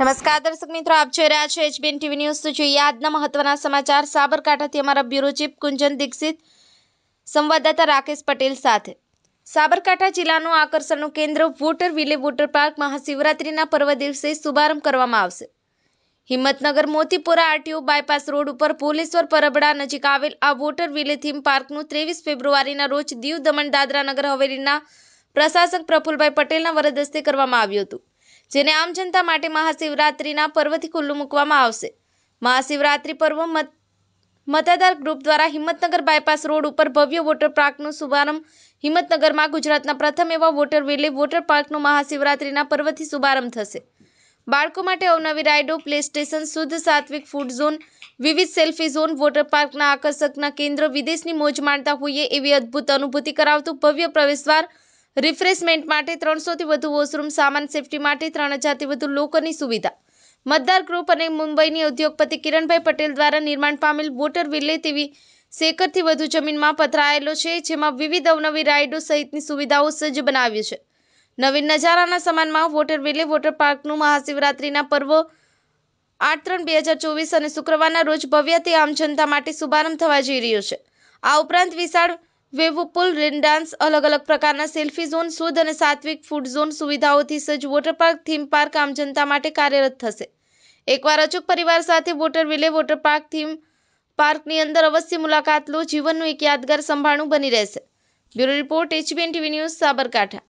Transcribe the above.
નમસ્કાર દર્શક મિત્રો, આપ જોઈ રહ્યા છો HBN TV ન્યૂઝ। તો જોઈએ આજના મહત્વના સમાચાર। સાબરકાંઠાથી અમારા બ્યુરો ચીફ કુંજન દીક્ષિત સંવાદદાતા રાકેશ પટેલ સાથે। સાબરકાંઠા જિલ્લાનું આકર્ષણનું કેન્દ્ર વોટર વિલે વોટર પાર્ક મહાશિવરાત્રિના પર્વ દિવસે શુભારંભ કરવામાં આવશે। Himmatnagar Motipura RTO bypass road ઉપર ભોલેશ્વર પરબડા નજીક આવેલ આ વોટર વિલે થીમ પાર્કનું 23 ફેબ્રુઆરીના રોજ દીવ દમણ દાદરા નગર હવેલીના પ્રશાસક પ્રફુલભાઈ પટેલના વરદ હસ્તે કરવામાં આવ્યું હતું, જેને આમ જનતા માટે મહાશિવરાત્રિના પર્વથી ખુલ્લું મૂકવામાં આવશે। મહાશિવરાત્રિ પર્વ મતદાર ગ્રુપ દ્વારા હિંમતનગર બાયપાસ રોડ ઉપર ભવ્ય વોટર પાર્કનો શુભારંભ હિંમતનગરમાં ગુજરાતના પ્રથમ એવા વોટર વિલે વોટર પાર્કનો મહાશિવરાત્રિના પર્વથી શુભારંભ થશે। બાળકો માટે અવનવી રાઇડો, પ્લે સ્ટેશન, શુદ્ધ સાત્વિક ફૂડ ઝોન, વિવિધ સેલ્ફી ઝોન, વોટર પાર્કના આકર્ષકના કેન્દ્ર, વિદેશની મોજ માણતા હોઈએ એવી અદ્ભુત અનુભૂતિ કરાવતું ભવ્ય પ્રવેશદ્વાર, રિફ્રેશમેન્ટ માટે 300થી વધુ વોશરૂમ, સામાન સેફટી માટે 3000થી વધુ લોકરની સુવિધા। મતદાર ગ્રુપ અને મુંબઈની ઉદ્યોગપતિ કિરણભાઈ પટેલ દ્વારા નિર્માણ પામેલ વોટર વિલે તેવી એકરથી વધુ જમીનમાં પથરાયેલો છે, જેમાં વિવિધ અવનવી રાઇડો સહિતની સુવિધાઓ સજ્જ બનાવ્યું છે। નવીન નજારાના સમાનમાં વોટર વિલે વોટર પાર્કનું મહાશિવરાત્રિના પર્વ 8/3/2024 અને શુક્રવારના રોજ ભવ્યથી આમ જનતા માટે શુભારંભ થવા જઈ રહ્યો છે। આ ઉપરાંત વિશાળ વેવપુલ, રેન ડાન્સ, અલગ અલગ પ્રકારના સેલ્ફી ઝોન, શુદ્ધ અને સાત્વિક ફૂડ ઝોન સુવિધાઓથી સજ્જ વોટર પાર્ક થીમ પાર્ક આમ જનતા માટે કાર્યરત થશે। એકવાર અચૂક પરિવાર સાથે Water Ville Water Park theme પાર્કની અંદર અવશ્ય મુલાકાત લો, જીવનનું એક યાદગાર સંભાળણું બની રહેશે। Bureau report HBN TV news, Sabarkantha.